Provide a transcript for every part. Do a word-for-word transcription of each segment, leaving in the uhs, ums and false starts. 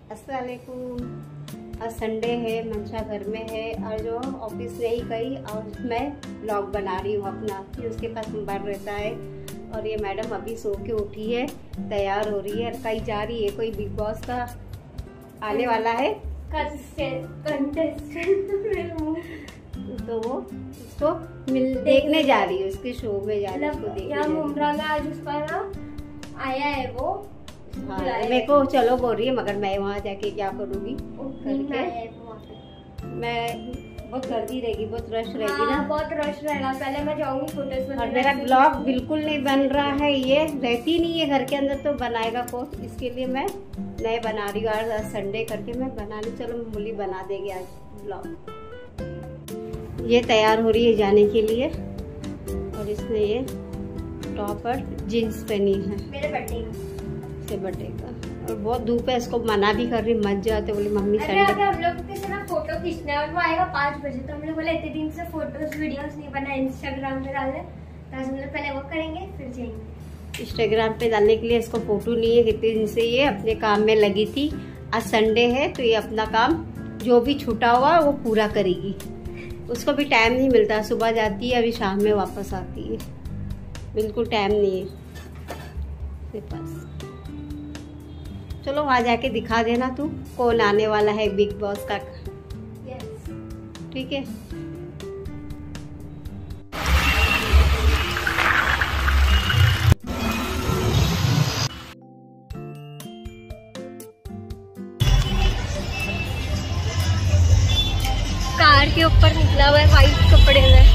अस्सलाम वालेकुम। आज संडे है, मंशा घर में है और जो ऑफिस नहीं गई और मैं व्लॉग बना रही हूँ अपना, कि उसके पास मोबाइल रहता है। और ये मैडम अभी सो के उठी है, तैयार हो रही है, कहीं जा रही है, कोई बिग बॉस का आने वाला है तो वो उसको मिल देखने जा रही है, उसके शो में जा रही है, उसको देखने मुमरा में आज उसका ना आया है वो। हाँ, मेरे को चलो बोल रही है, मगर मैं वहाँ जाके क्या करूँगी करके। मैं बहुत गर्दी रहेगी, बहुत रश रहेगी हाँ, ना, बहुत रश रहेगा। पहले मैं जाऊंगी फोटोज में। और मेरा ब्लॉग बिल्कुल नहीं बन रहा है, ये रहती नहीं है घर के अंदर तो बनाएगा कौन, इसके लिए मैं नए बना रही हूँ। आज संडे करके मैं बना ली, चलो मूली बना देगी आज ब्लॉग। ये तैयार हो रही है जाने के लिए और इसने ये टॉप और जीन्स पहनी है मेरे बर्थडे से बर्थडे का। और बहुत धूप है, इसको मना भी कर रही, मत जाते, बोली मम्मी संडे। अगर हम लोग किसी ना फोटो खींचना है और वो आएगा पाँच बजे, तो हम लोग बोले इतने दिन से फोटोज वीडियोस नहीं बना इंस्टाग्राम पे डालने, तो आज हम लोग पहले वो करेंगे फिर जाएंगे इंस्टाग्राम पे डालने के लिए। इसको फोटो नहीं है, कितने दिन से ये अपने काम में लगी थी। आज संडे है तो ये अपना काम जो भी छूटा हुआ वो पूरा करेगी। उसको भी टाइम नहीं मिलता, सुबह जाती है, अभी शाम में वापस आती है, बिल्कुल टाइम नहीं है मेरे पास। चलो वहाँ जाके दिखा देना तू कौन आने वाला है बिग बॉस का। yes. ठीक है। कार के ऊपर निकला हुआ है वाइट कपड़े में।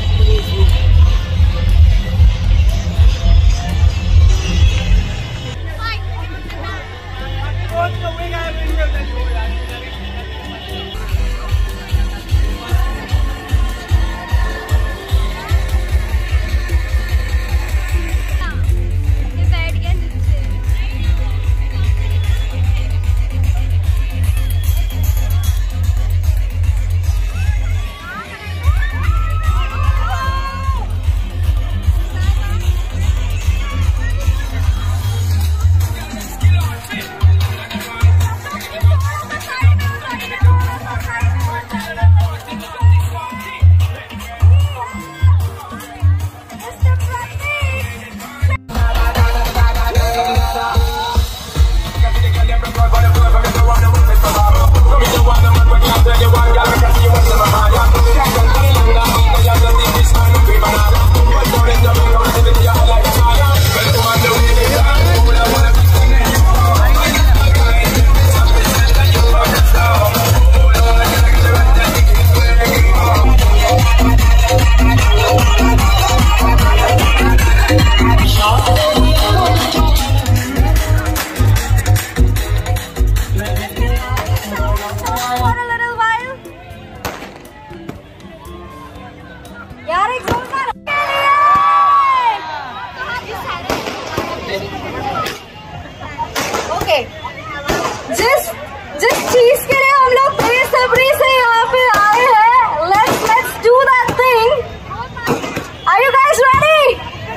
जिस जिस चीज के लिए हम लोग बेसब्री से यहाँ पे आए हैं, let's let's do that thing. Are you guys ready?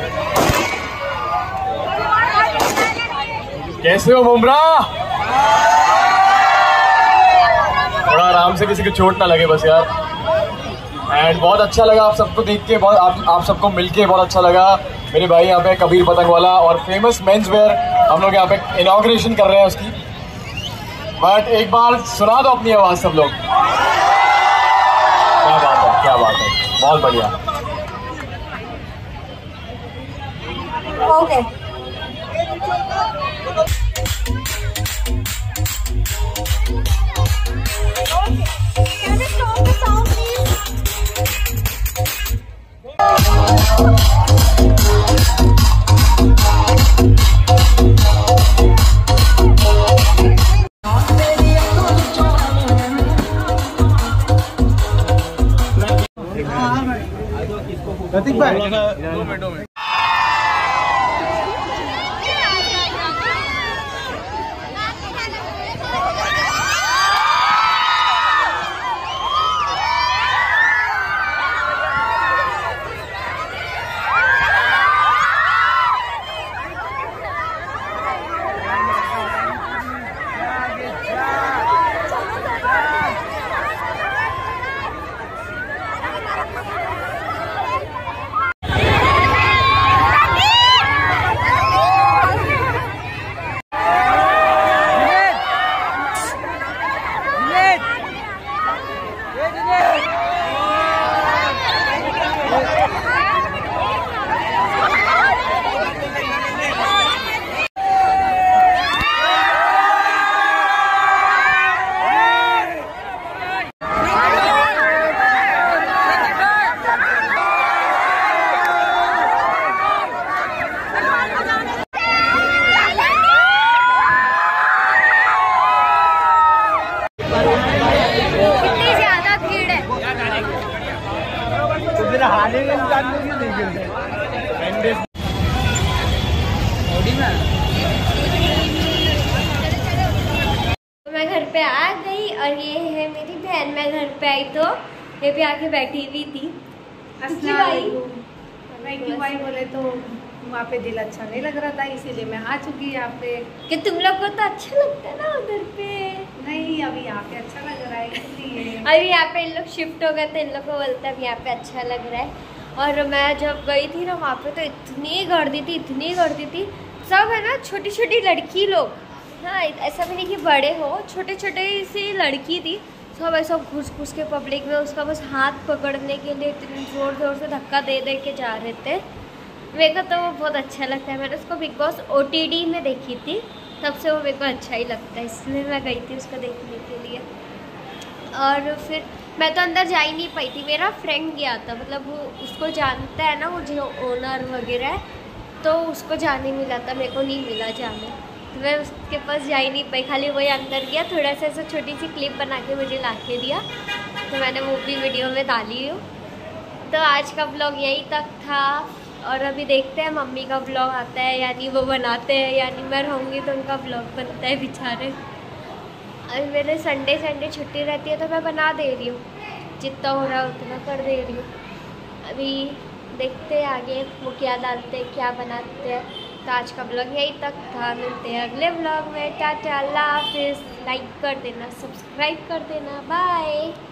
कैसे हो मुमरा? थोड़ा आराम से, किसी को चोट ना लगे बस यार। एंड बहुत अच्छा लगा आप सबको देख के, बहुत आप, आप सबको मिलके बहुत अच्छा लगा। मेरे भाई यहाँ पे कबीर पतंग वाला और फेमस मेंस वेयर, हम लोग यहाँ पे इनॉग्रेशन कर रहे हैं उसकी। बट एक बार सुना दो अपनी आवाज सब लोग। क्या बात है, क्या बात है, बहुत बढ़िया। Okay can you stop the sound please? Prateek भाई दो मिनटों में मैं घर पे आ गई और ये है मेरी बहन। मैं घर पे आई तो ये भी आके बैठी हुई थी। अस्सलाम वालेकुम। मैं क्यों आई बोले तो वहाँ पे दिल अच्छा नहीं लग रहा था, इसीलिए मैं आ चुकी यहाँ पे। कि तुम लोग को तो अच्छा लगता है ना उधर पे? नहीं, अभी यहाँ पे अच्छा लग रहा है इसलिए। अभी यहाँ पे इन लोग शिफ्ट हो गए तो इन लोग को बोलते हैं यहाँ पे अच्छा लग रहा है। और मैं जब गई थी ना वहाँ पे तो इतनी गर्दी थी, इतनी गर्दी थी। सब है ना छोटी छोटी लड़की लोग, हाँ ऐसा भी नहीं कि बड़े हो, छोटे छोटे सी लड़की थी। सब ऐसा घुस घुस के पब्लिक में उसका बस हाथ पकड़ने के लिए इतनी ज़ोर ज़ोर से धक्का दे दे के जा रहे थे। मेरे को तो वो बहुत अच्छा लगता है। मैंने उसको Bigg Boss O T T में देखी थी, तब से वो मेरे को अच्छा ही लगता है, इसलिए मैं गई थी उसको देखने के लिए। और फिर मैं तो अंदर जा ही नहीं पाई थी, मेरा फ्रेंड गया था, मतलब वो उसको जानता है ना वो जो ओनर वगैरह है, तो उसको जाने मिला था, मेरे को नहीं मिला जाने, तो मैं उसके पास जा ही नहीं पाई। खाली वही अंदर गया, थोड़ा सा ऐसा छोटी सी क्लिप बना के मुझे ला के दिया, तो मैंने वो भी वीडियो में डाली हूँ। तो आज का ब्लॉग यहीं तक था और अभी देखते हैं मम्मी का ब्लॉग आता है यानी वो बनाते हैं, यानी मैं रहूँगी तो उनका ब्लॉग बनता है बेचारे। अभी मेरे संडे संडे छुट्टी रहती है तो मैं बना दे रही हूँ, जितना हो रहा है उतना कर दे रही हूँ। अभी देखते हैं आगे वो क्या डालते हैं, क्या बनाते हैं। तो आज का ब्लॉग यहीं तक था, मिलते हैं अगले ब्लॉग में। टाटा, अल्लाह हाफिज़। लाइक कर देना, सब्सक्राइब कर देना, बाय।